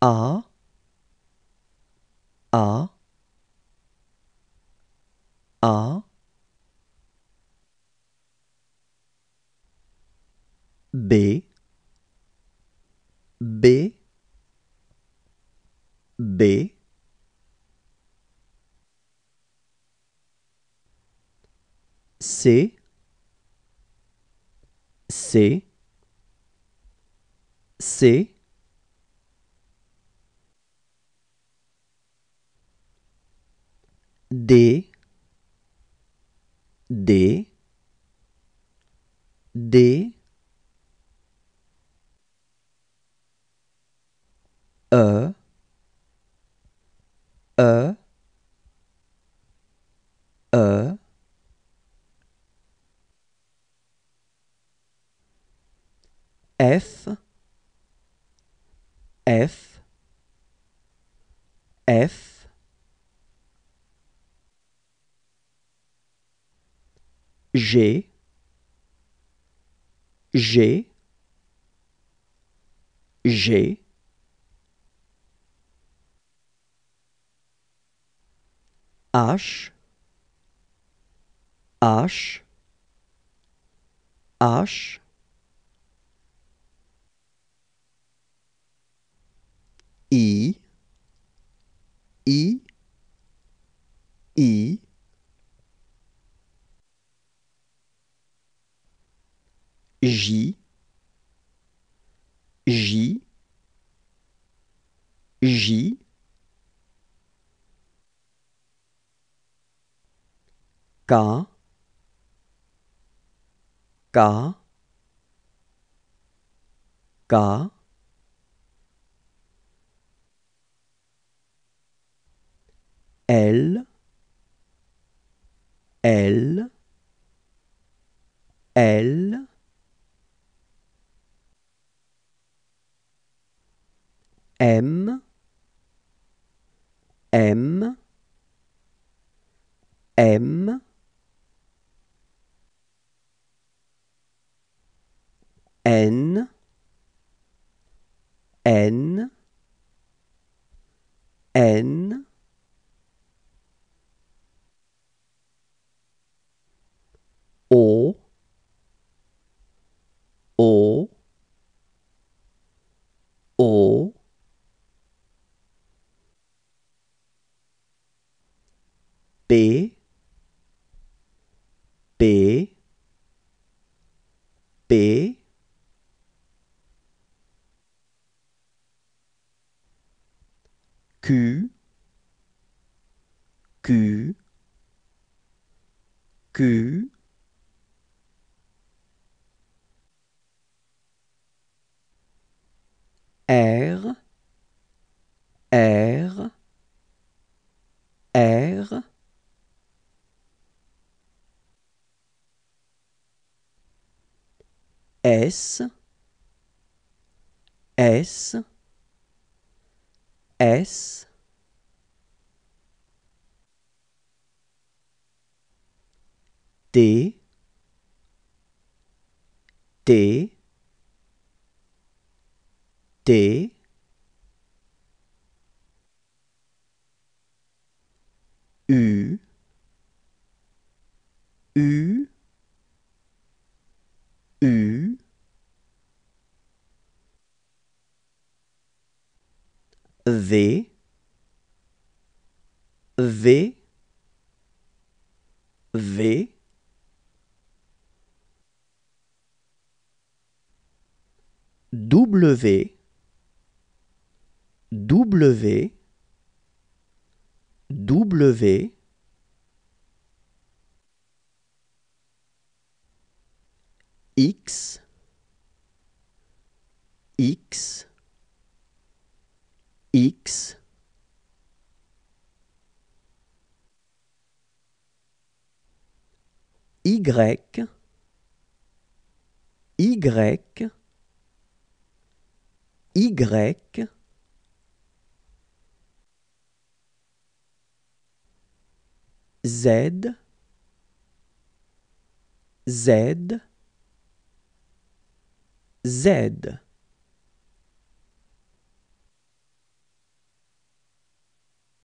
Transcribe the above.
A, A, A, B, B, B, C, C, C, D, D, D, E, E, E, F, F, F, G, G, G, H, H, H, I, I, I, J, J, J, K, K, K, L, L, L, M, M, M, N, N, N, O, O, O, P, P, P, Q, Q, Q, R, R, R, S, S, S, T, T, T, U, U, U, V, V, V, W, W, W, X, X, X, Y, Y, Y, Z, Z, Z.